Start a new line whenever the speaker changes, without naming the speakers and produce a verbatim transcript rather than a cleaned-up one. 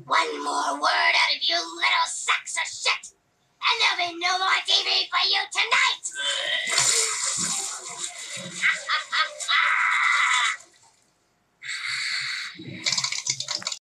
One more word out of you little sacks of shit, and there'll be no more T V for you tonight!